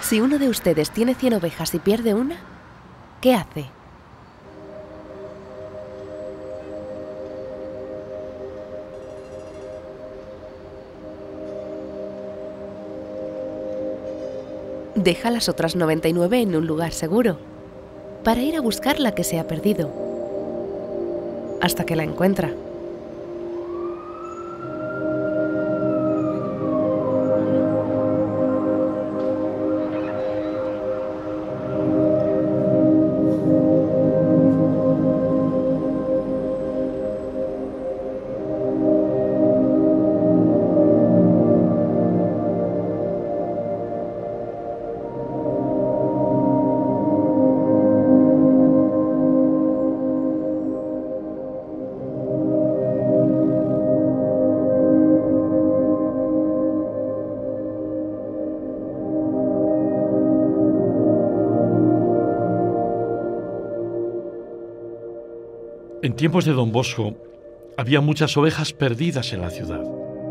Si uno de ustedes tiene 100 ovejas y pierde una, ¿qué hace? Deja las otras 99 en un lugar seguro, para ir a buscar la que se ha perdido, hasta que la encuentra. En tiempos de Don Bosco había muchas ovejas perdidas en la ciudad.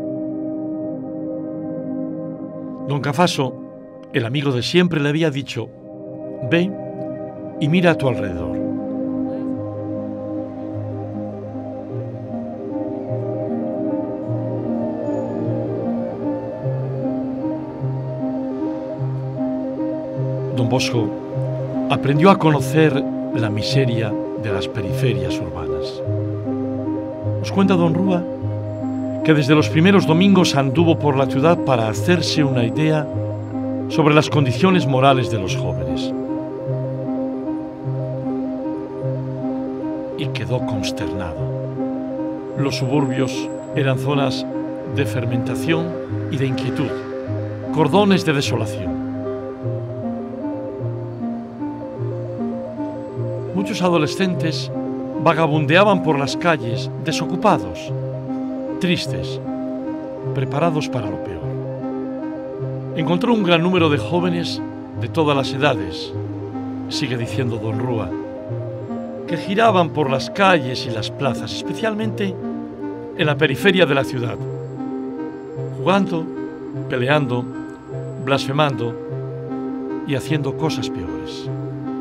Don Cafaso, el amigo de siempre, le había dicho: ve y mira a tu alrededor. Don Bosco aprendió a conocer la miseria de las periferias urbanas. Nos cuenta don Rúa que desde los primeros domingos anduvo por la ciudad para hacerse una idea sobre las condiciones morales de los jóvenes. Y quedó consternado. Los suburbios eran zonas de fermentación y de inquietud, cordones de desolación. Muchos adolescentes vagabundeaban por las calles, desocupados, tristes, preparados para lo peor. Encontró un gran número de jóvenes de todas las edades, sigue diciendo don Rúa, que giraban por las calles y las plazas, especialmente en la periferia de la ciudad, jugando, peleando, blasfemando y haciendo cosas peores.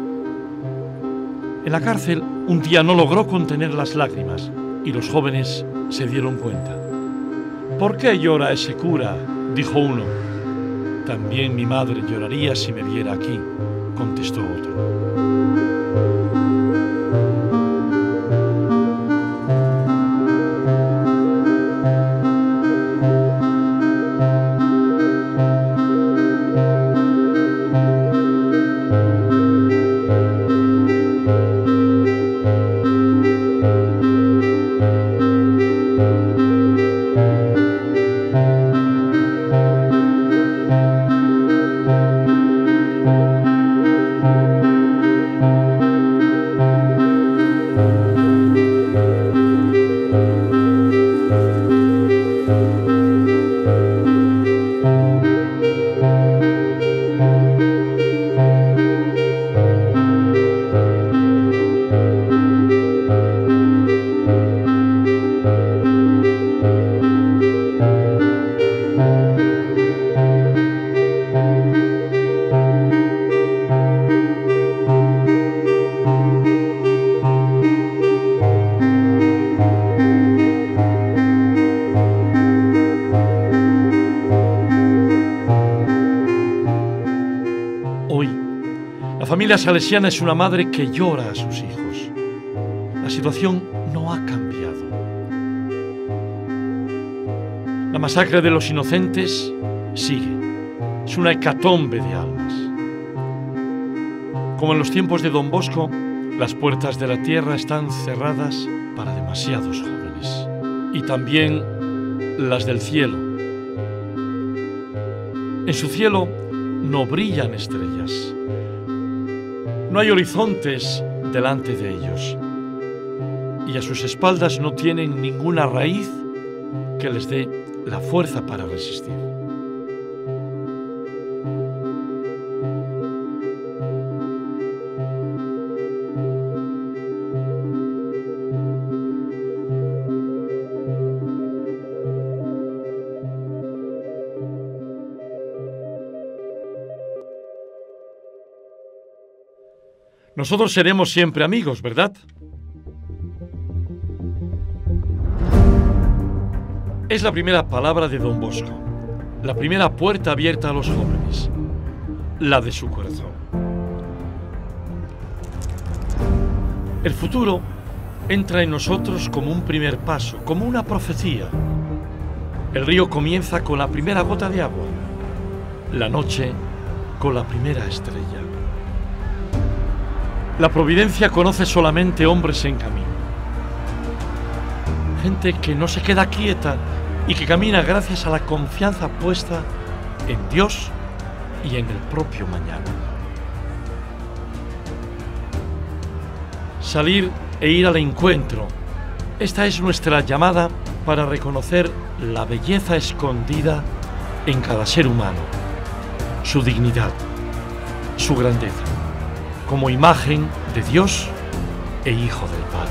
En la cárcel, un día no logró contener las lágrimas y los jóvenes se dieron cuenta. ¿Por qué llora ese cura?, dijo uno. También mi madre lloraría si me viera aquí, contestó otro. La familia salesiana es una madre que llora a sus hijos. La situación no ha cambiado. La masacre de los inocentes sigue. Es una hecatombe de almas. Como en los tiempos de Don Bosco, las puertas de la tierra están cerradas para demasiados jóvenes. Y también las del cielo. En su cielo no brillan estrellas. No hay horizontes delante de ellos. Y a sus espaldas no tienen ninguna raíz que les dé la fuerza para resistir. Nosotros seremos siempre amigos, ¿verdad? Es la primera palabra de Don Bosco, la primera puerta abierta a los jóvenes, la de su corazón. El futuro entra en nosotros como un primer paso, como una profecía. El río comienza con la primera gota de agua, la noche con la primera estrella. La providencia conoce solamente hombres en camino. Gente que no se queda quieta y que camina gracias a la confianza puesta en Dios y en el propio mañana. Salir e ir al encuentro. Esta es nuestra llamada para reconocer la belleza escondida en cada ser humano, su dignidad, su grandeza, como imagen de Dios e Hijo del Padre.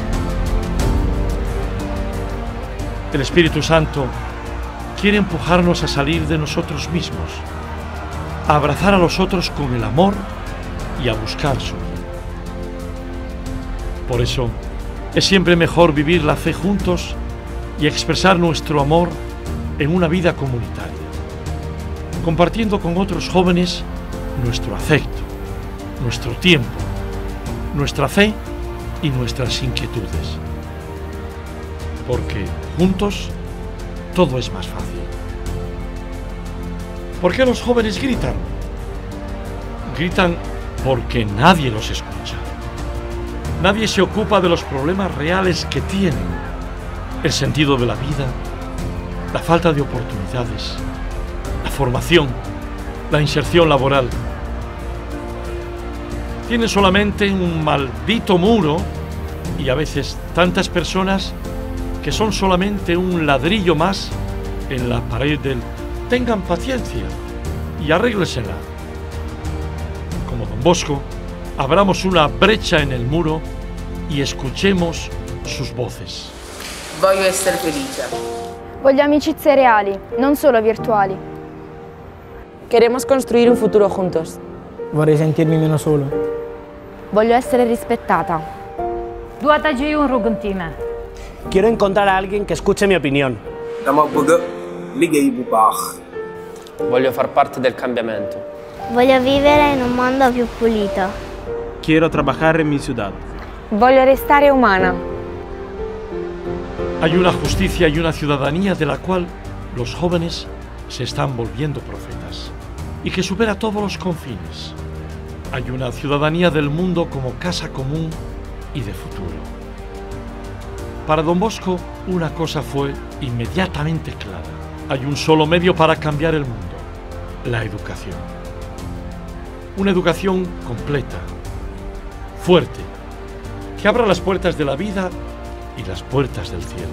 El Espíritu Santo quiere empujarnos a salir de nosotros mismos, a abrazar a los otros con el amor y a buscar su bien. Por eso, es siempre mejor vivir la fe juntos y expresar nuestro amor en una vida comunitaria, compartiendo con otros jóvenes nuestro afecto, nuestro tiempo, nuestra fe y nuestras inquietudes. Porque juntos todo es más fácil. ¿Por qué los jóvenes gritan? Gritan porque nadie los escucha. Nadie se ocupa de los problemas reales que tienen: el sentido de la vida, la falta de oportunidades, la formación, la inserción laboral. Tienen solamente un maldito muro y a veces tantas personas que son solamente un ladrillo más en la pared del tengan paciencia y arréglesela. Como Don Bosco, abramos una brecha en el muro y escuchemos sus voces. Voglio essere felice. Voglio amicizie reali, non solo virtuali. Queremos construir un futuro juntos. Vorrei sentirmi meno solo. Voglio essere rispettata. Quiero encontrar a alguien que escuche mi opinión. Voglio far parte del cambiamento. Voglio vivere in un mondo più pulito. Quiero trabajar en mi ciudad. Voglio restare umana. Hay una justicia y una ciudadanía de la cual los jóvenes se están volviendo profetas y que supera todos los confines. Hay una ciudadanía del mundo como casa común y de futuro. Para Don Bosco, una cosa fue inmediatamente clara. Hay un solo medio para cambiar el mundo: la educación. Una educación completa, fuerte, que abra las puertas de la vida y las puertas del cielo.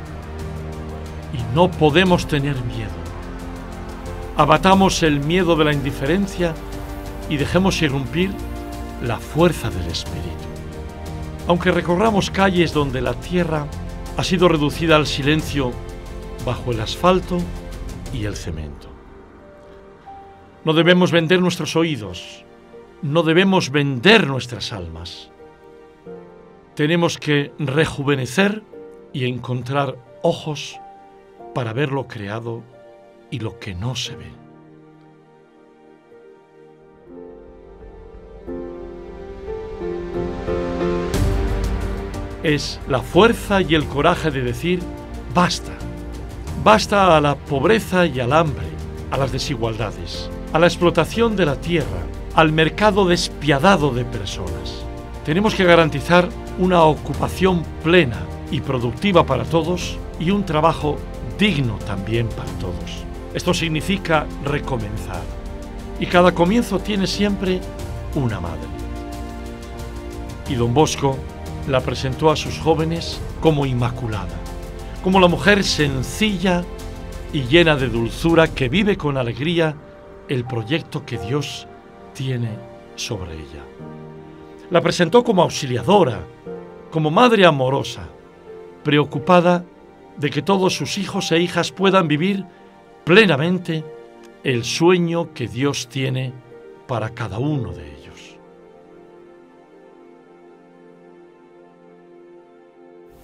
Y no podemos tener miedo. Abatamos el miedo de la indiferencia y dejemos irrumpir la fuerza del Espíritu. Aunque recorramos calles donde la tierra ha sido reducida al silencio bajo el asfalto y el cemento. No debemos vender nuestros oídos, no debemos vender nuestras almas. Tenemos que rejuvenecer y encontrar ojos para ver lo creado y lo que no se ve. Es la fuerza y el coraje de decir basta. Basta a la pobreza y al hambre, a las desigualdades, a la explotación de la tierra, al mercado despiadado de personas. Tenemos que garantizar una ocupación plena y productiva para todos y un trabajo digno también para todos. Esto significa recomenzar. Y cada comienzo tiene siempre una madre. Y Don Bosco la presentó a sus jóvenes como inmaculada, como la mujer sencilla y llena de dulzura que vive con alegría el proyecto que Dios tiene sobre ella. La presentó como auxiliadora, como madre amorosa, preocupada de que todos sus hijos e hijas puedan vivir plenamente el sueño que Dios tiene para cada uno de ellos.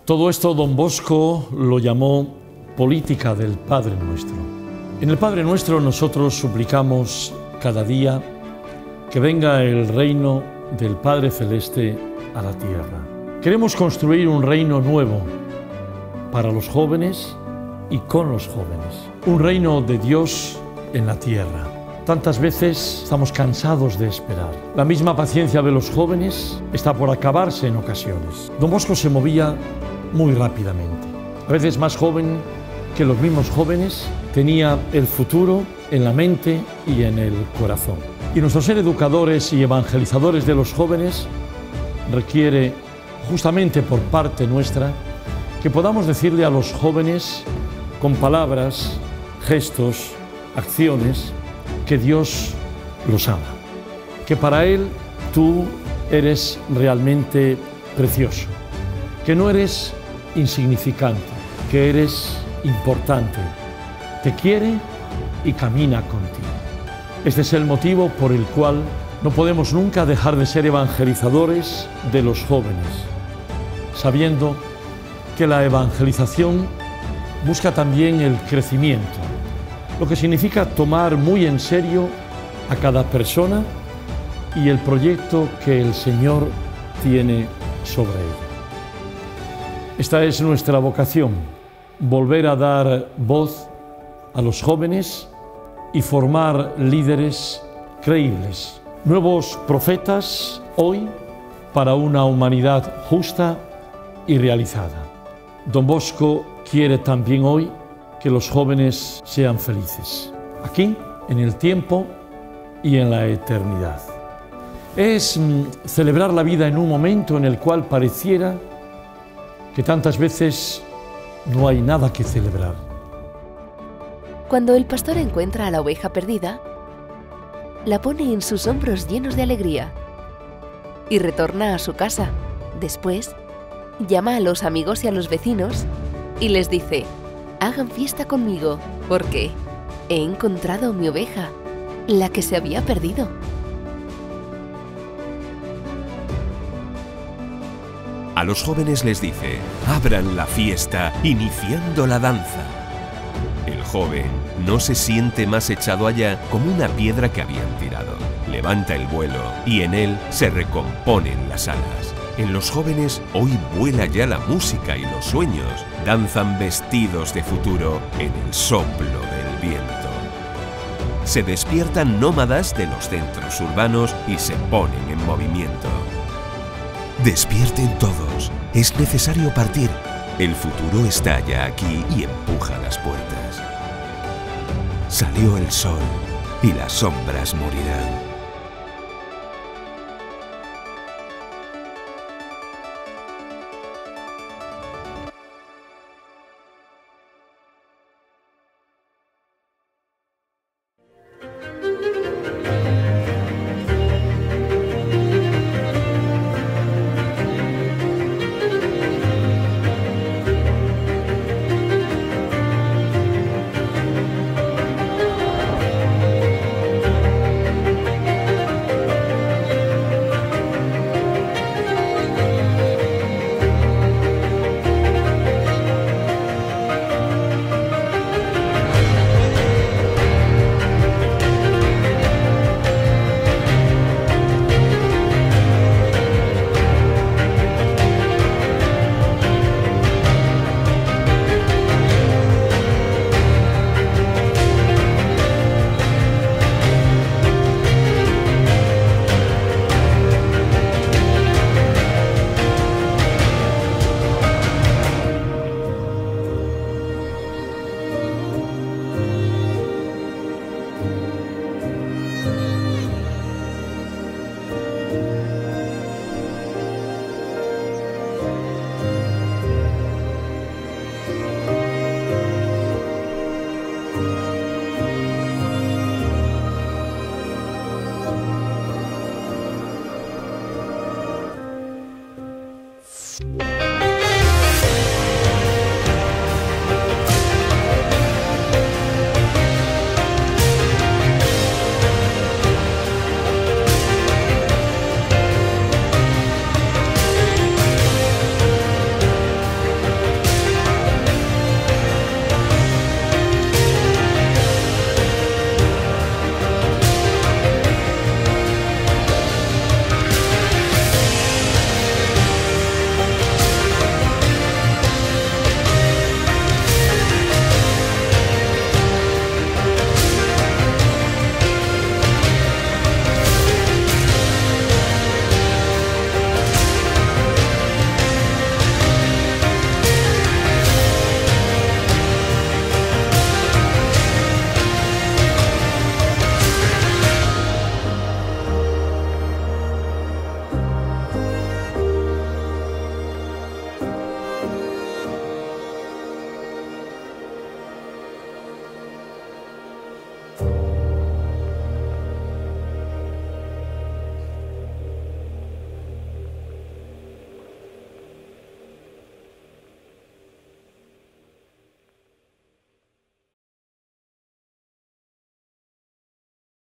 Todo esto Don Bosco lo llamó política del Padre Nuestro. En el Padre Nuestro nosotros suplicamos cada día que venga el reino del Padre Celeste a la tierra. Queremos construir un reino nuevo para los jóvenes y con los jóvenes. Un reino de Dios en la tierra. Tantas veces estamos cansados de esperar. La misma paciencia de los jóvenes está por acabarse en ocasiones. Don Bosco se movía muy rápidamente. A veces más joven que los mismos jóvenes, tenía el futuro en la mente y en el corazón. Y nuestro ser educadores y evangelizadores de los jóvenes requiere, justamente por parte nuestra, que podamos decirle a los jóvenes con palabras, gestos, acciones, que Dios los ama, que para Él tú eres realmente precioso, que no eres insignificante, que eres importante, te quiere y camina contigo. Este es el motivo por el cual no podemos nunca dejar de ser evangelizadores de los jóvenes, sabiendo que la evangelización busca también el crecimiento, lo que significa tomar muy en serio a cada persona y el proyecto que el Señor tiene sobre ella. Esta es nuestra vocación, volver a dar voz a los jóvenes y formar líderes creíbles, nuevos profetas hoy para una humanidad justa y realizada. Don Bosco quiere también hoy que los jóvenes sean felices, aquí, en el tiempo y en la eternidad. Es celebrar la vida en un momento en el cual pareciera que tantas veces no hay nada que celebrar. Cuando el pastor encuentra a la oveja perdida, la pone en sus hombros llenos de alegría y retorna a su casa. Después, llama a los amigos y a los vecinos y les dice: hagan fiesta conmigo, porque he encontrado mi oveja, la que se había perdido. A los jóvenes les dice: abran la fiesta, iniciando la danza. El joven no se siente más echado allá como una piedra que habían tirado. Levanta el vuelo y en él se recomponen las alas. En los jóvenes hoy vuela ya la música y los sueños. Danzan vestidos de futuro en el soplo del viento. Se despiertan nómadas de los centros urbanos y se ponen en movimiento. Despierten todos, es necesario partir. El futuro está ya aquí y empuja las puertas. Salió el sol y las sombras morirán.